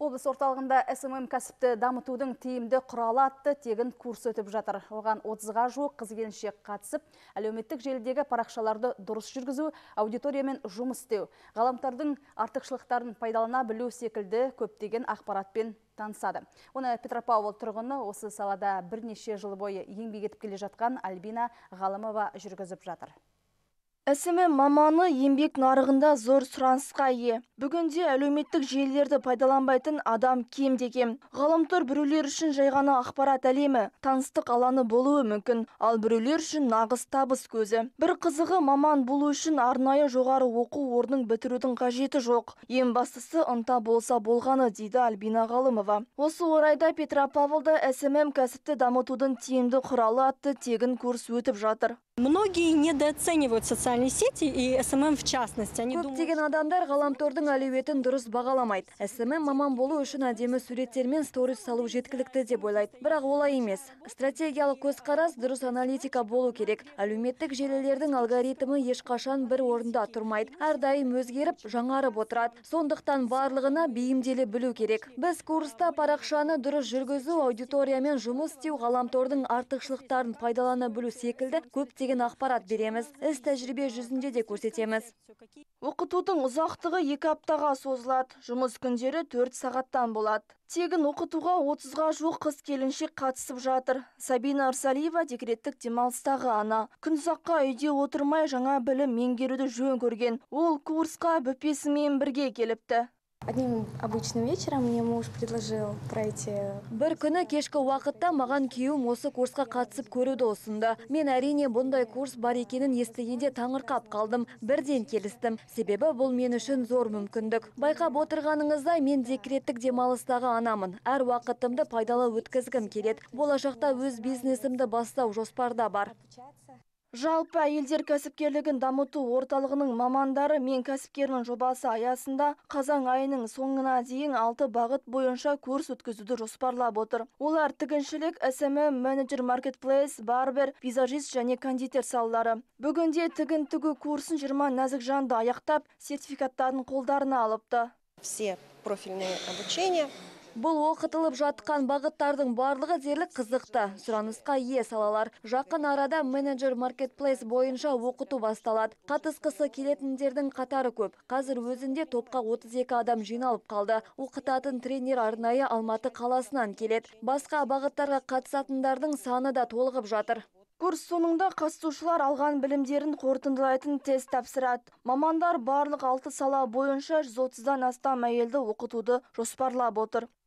Облыс орталығында СММ кәсіпті дамытудың тиімді құралы атты тегін курс өтіп жатыр. Оған 30-ға жуық қыз-келіншек қатысып, әлеуметтік желідегі парақшаларды дұрыс жүргізу, аудиториямен жұмыс істеу, ғаламтордың артықшылықтарын пайдалана білу секілді көптеген ақпаратпен танысады. Оны Петропавл тұрғыны осы салада бірнеше жыл бойы еңбек етіп келе жатқан Альбина Ғалымова жүргізіп жатыр. СММ маманы еңбек нарығында зор сұранысқа ие. Бүгінде әлеуметтік желілерді пайдаланбайтын адам кем-де-кем. Ғаламтор біреулер үшін жай ғана ақпарат әлемі, таныстық алаңы болуы мүмкін, ал біреулер үшін нағыз табыс көзі. Бір қызығы, маман болу үшін арнайы жоғары оқу орнын бітірудің қажеті жоқ. Ең бастысы ынта болса болғаны, дейді Альбина Ғалымова. Осы орайда Петропавлда СММ кәсіпті дамытудың тиімді құралы атты тегін курс өтіп жатыр. Многие недооценивают социальные сети и СММ в частности. Көптеген адамдар ғаламтордың әлеуетін дұрыс бағаламайды. СММ маман болу үшін әдемі суреттер мен сторис салу жеткілікті деп ойлайды. Бірақ олай емес. Стратегиялық көзқарас, дұрыс аналитика болу керек. Әлеуметтік желілердің алгоритмі ешқашан бір орында тұрмайды. Әрдайым өзгеріп, жаңарып отырады. Сондықтан барлығына бейімделе білу керек. Біз курста парақшаны дұрыс жүргізу, аудиториямен жұмыс істеу, ғаламтордың артықшылықтарын пайдалана білу секілді көптеген ақпарат береміз. Іс тәжірибе жүзінде де көрсетеміз. Оқытудың ұзақтығы 2 аптаға созылады. Жұмыс күндері 4 сағаттан болады. Тегін оқытуға 30-ға жуық қыз-келіншек қатысып жатыр. Сабина Арсалиева декреттік демалыстағы ана. Күн ұзаққа үйде отырмай жаңа білім меңгеруді жөн көрген. Ол курсқа бүпесімен бірге келіпті. Одним обычным вечером мне муж предложил пройти. Бір күні кешкі уақытта маған күйеуім осы курсқа қатысып көруді ұсынды. Мен әрине бұндай курс бар екенін естігенде таңырқап қалдым. Бірден келістім. Себебі бұл мен үшін зор мүмкіндік. Байқап отырғаныңыздай, мен декреттік демалыстағы анамын. Әр уақытымды пайдалы өткізгім келеді. Болашақта өз бизнесімді бастау жоспарда бар. Жалпы әйелдер кәсіпкерлігін дамыту орталығының мамандары мен кәсіпкерінің жобасы аясында қазан айының соңына дейін 6 бағыт бойынша курс өткізуді жоспарлап отыр. Олар тігіншілік, СММ, менеджер маркетплейс, барбер, визажист және кондитер салалары. Бүгінде тігін тігу курсын 20 нәзік жанды аяқтап, сертификаттарын қолдарына алыпты. Все профильные обучения. Бұл оқытылып жатқан бағыттардың барлығы дерлік қызықты, сұранысқа ие салалар. Жақын арада менеджер маркетплейс бойынша оқыту басталады. Қатысқысы келетіндердің қатары көп. Қазір өзінде топқа 32 адам жиналып қалды. Оқытатын тренер арнайы Алматы қаласынан келеді. Басқа бағыттарға қатысатындардың саны да толығып жатыр. Курс соңында қатысушылар алған білімдерін қорытындылайтын тест тапсырады. Мамандар барлық 6 сала бойынша 130-дан астам әйелді оқытуды жоспарлап отыр.